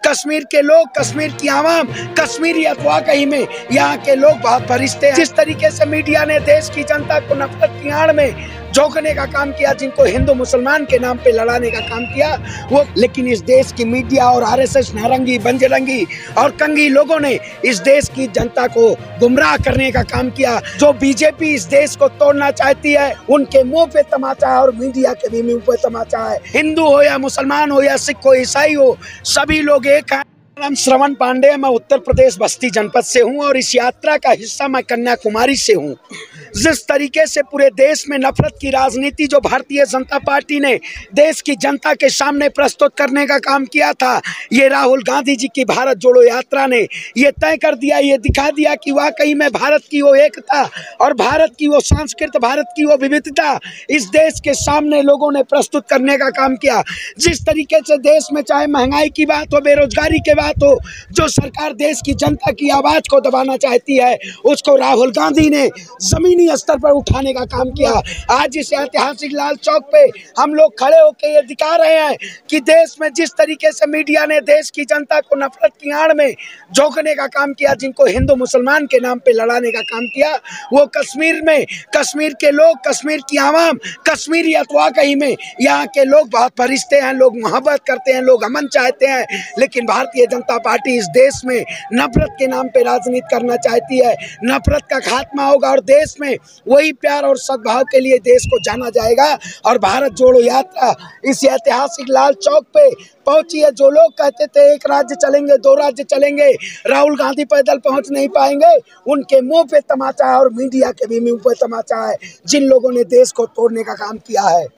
कश्मीर के लोग, कश्मीर की आवाम, कश्मीरियत वाकई में यहाँ के लोग बहुत फरिश्ते हैं। जिस तरीके से मीडिया ने देश की जनता को नफरत की आड़ में झोंकने का काम किया, जिनको हिंदू मुसलमान के नाम पे लड़ाने का काम किया वो, लेकिन इस देश की मीडिया और आरएसएस नारंगी, बंजरंगी और कंगी लोगों ने इस देश की जनता को गुमराह करने का काम किया। जो बीजेपी इस देश को तोड़ना चाहती है, उनके मुंह पे तमाचा है और मीडिया के भी मुंह पे तमाचा है। हिंदू हो या मुसलमान हो या सिख हो, ईसाई हो, सभी लोग एक हैं। नाम श्रवण पांडे, मैं उत्तर प्रदेश बस्ती जनपद से हूं और इस यात्रा का हिस्सा मैं कन्याकुमारी से हूं। जिस तरीके से पूरे देश में नफरत की राजनीति जो भारतीय जनता पार्टी ने देश की जनता के सामने प्रस्तुत करने का काम किया था, ये राहुल गांधी जी की भारत जोड़ो यात्रा ने ये तय कर दिया, ये दिखा दिया कि वाकई में भारत की वो एकता और भारत की वो संस्कृति, भारत की वो विविधता इस देश के सामने लोगों ने प्रस्तुत करने का काम किया। जिस तरीके से देश में चाहे महंगाई की बात हो, बेरोजगारी की बात हो, जो सरकार देश की जनता की आवाज को दबाना चाहती है, उसको राहुल गांधी ने जमीनी स्तर पर उठाने का काम किया। आज इस ऐतिहासिक लाल चौक पे हम लोग खड़े होकर ये दिखा रहे हैं कि देश में जिस तरीके से मीडिया ने देश की जनता को नफरत की आड़ में झोंकने का काम किया, जिनको हिंदू मुसलमान के नाम पे लड़ाने का काम किया, वो कश्मीर में, कश्मीर के लोग, कश्मीर की आवाम, कश्मीरियत वाकई में यहाँ के लोग बहुत फरिश्ते हैं। लोग मोहब्बत करते हैं, लोग अमन चाहते हैं, लेकिन भारतीय जनता पार्टी इस देश में नफरत के नाम पे राजनीति करना चाहती है। नफरत का खात्मा होगा और देश में वही प्यार और सद्भाव के लिए देश को जाना जाएगा। और भारत जोड़ो यात्रा इस ऐतिहासिक लाल चौक पे पहुंची है। जो लोग कहते थे एक राज्य चलेंगे, दो राज्य चलेंगे, राहुल गांधी पैदल पहुंच नहीं पाएंगे, उनके मुंह पे तमाचा है और मीडिया के भी मुंह पे तमाचा है, जिन लोगों ने देश को तोड़ने का काम किया है।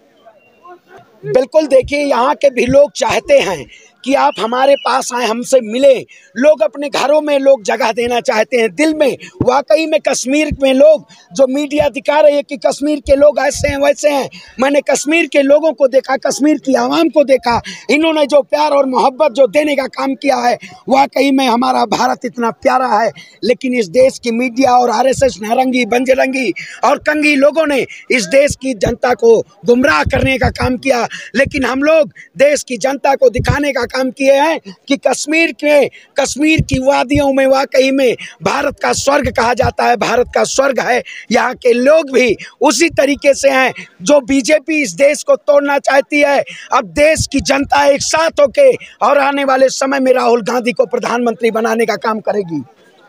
बिल्कुल देखिए, यहाँ के भी लोग चाहते हैं कि आप हमारे पास आए, हमसे मिले। लोग अपने घरों में लोग जगह देना चाहते हैं, दिल में। वाकई में कश्मीर में लोग, जो मीडिया दिखा रही है कि कश्मीर के लोग ऐसे हैं वैसे हैं, मैंने कश्मीर के लोगों को देखा, कश्मीर की आवाम को देखा। इन्होंने जो प्यार और मोहब्बत जो देने का काम किया है, वाकई में हमारा भारत इतना प्यारा है। लेकिन इस देश की मीडिया और आरएसएस नारंगी, बंजरंगी और कंगी लोगों ने इस देश की जनता को गुमराह करने का काम किया। लेकिन हम लोग देश की जनता को दिखाने का काम किए हैं कि कश्मीर की वादियों में वाकई में भारत का स्वर्ग कहा जाता है, भारत का स्वर्ग है। यहाँ के लोग भी उसी तरीके से हैं। जो बीजेपी इस देश को तोड़ना चाहती है, अब देश की जनता एक साथ होके और आने वाले समय में राहुल गांधी को प्रधानमंत्री बनाने का काम करेगी।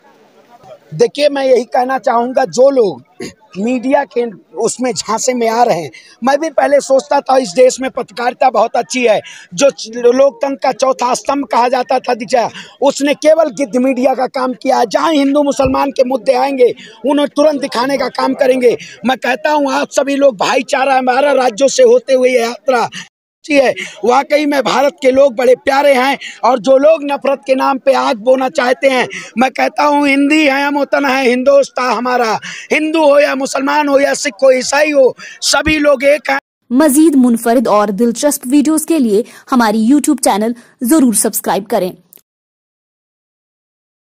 देखिए, मैं यही कहना चाहूँगा, जो लोग मीडिया के उसमें झांसे में आ रहे हैं, मैं भी पहले सोचता था इस देश में पत्रकारिता बहुत अच्छी है, जो लोकतंत्र का चौथा स्तंभ कहा जाता था दिखा, उसने केवल गिद्ध मीडिया का काम किया है। जहां हिंदू मुसलमान के मुद्दे आएंगे, उन्हें तुरंत दिखाने का काम करेंगे। मैं कहता हूं, आप सभी लोग भाईचारा, हमारा राज्यों से होते हुए यात्रा है, वाकई में भारत के लोग बड़े प्यारे हैं। और जो लोग नफरत के नाम पे आग बोना चाहते हैं, मैं कहता हूं, हिंदी है हम वतन है, हिंदुस्तान हमारा। हिंदू हो या मुसलमान हो या सिख हो, ईसाई हो, सभी लोग एक हैं। मजीद मुनफरिद और दिलचस्प वीडियोस के लिए हमारी YouTube चैनल जरूर सब्सक्राइब करें।